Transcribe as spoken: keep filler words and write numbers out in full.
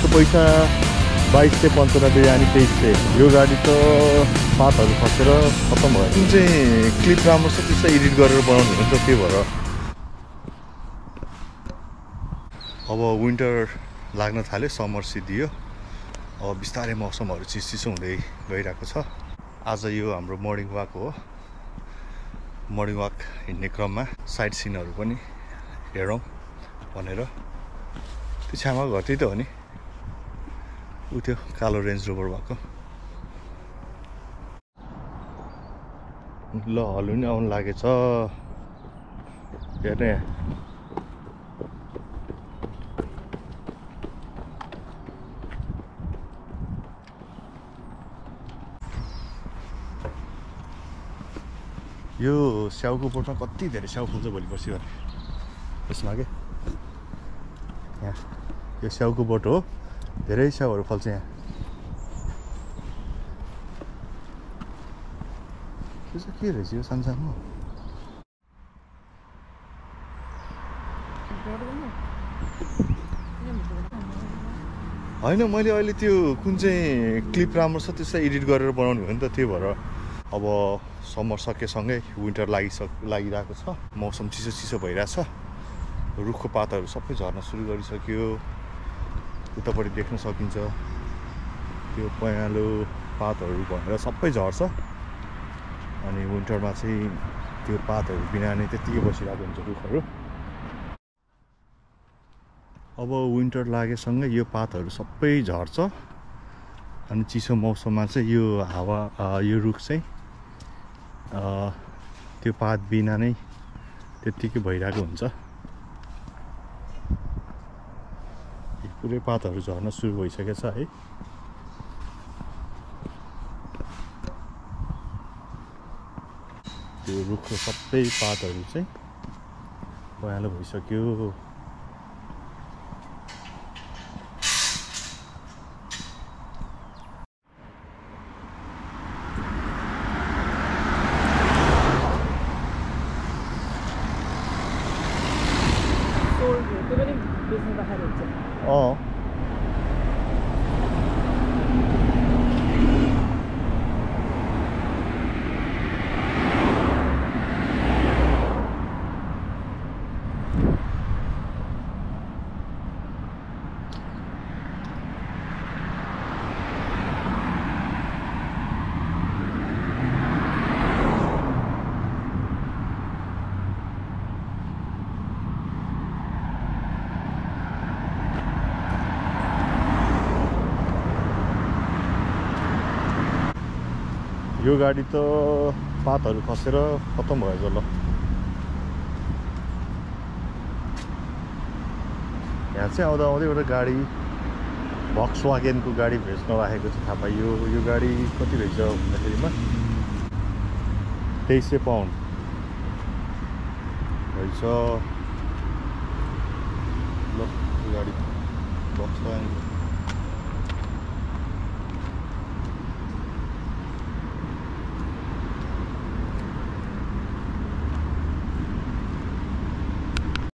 यसको पैसा बाइस सय पन्चानब्बे अनि तेइस सय। यो गाडी त पातहरू खसेर खत्तम भयो। जुन चाहिँ क्लिप राम्रो छ त्यसलाई एडिट गरेर बनाउनु हो नि त, त्यही भएर अब विन्टर लाग्न थाल्यो, समर सिद्धियो। अब बिस्तारै मौसमहरू चिसचिसो हुँदै गइरहेको छ। आज यो हाम्रो मर्निङ वाक हो। मर्निङ वाक हिँड्ने क्रममा साइड सिनहरू पनि हेरौँ भनेर। त्यो छ्यामाको घर त्यही त हो नि, ऊ त्यो कालो रेन्ज रोभर भएको। ल हलु नि आउनु लागेछ, हेर्ने यो स्याउको बोटमा कति धेरै स्याउ फुल्छ भोलि पर्सि भने। यसमा के यहाँ यो स्याउको बोट हो, धेरै स्याउहरू फल्छ यहाँ। त्यो चाहिँ के रहेछ यो सानसानो? होइन, मैले अहिले त्यो कुन चाहिँ क्लिप राम्रो छ त्यसलाई एडिट गरेर बनाउनु हो नि त, त्यही भएर अब समर सकेसँगै विन्टर लागिसक लागिरहेको छ। मौसम चिसो चिसो भइरहेछ। रुखको पातहरू सबै झर्न सुरु गरिसक्यो। उतापट्टि देख्न सकिन्छ त्यो पहेँलो पातहरू भनेर सबै झर्छ। अनि विन्टरमा चाहिँ त्यो पातहरू बिना नै त्यत्तिकै बसिरहेको हुन्छ रुखहरू। अब विन्टर लागेसँगै यो पातहरू सबै झर्छ। अनि चिसो मौसममा चाहिँ यो हावा यो रुख चाहिँ त्यो पात बिना नै त्यत्तिकै भइरहेको हुन्छ। पुरै पातहरू झर्न सुरु भइसकेछ है। त्यो रुखको सबै पातहरू चाहिँ पहेँलो भइसक्यो। अँ यो गाडी त पातहरू खसेर खत्तम भयो ल। यहाँ चाहिँ आउँदा आउँदै एउटा गाडी भक्सवागेनको गाडी भेच्न राखेको चाहिँ थाहा पाइयो। यो गाडी कति रहेछ भन्दाखेरिमा तेइस सय पाउन्ड रहेछ। ल यो गाडी भक्सवागेनको